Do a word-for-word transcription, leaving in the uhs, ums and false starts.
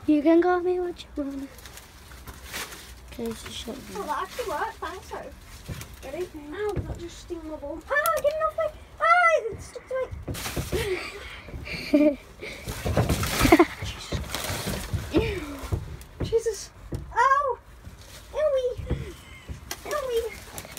You can call me what you want. Okay, it's a shot. Oh, that actually worked. Thanks, so. Ready? Ow, that just sting my ball. Ah, get it off me. Ah, it stuck to me.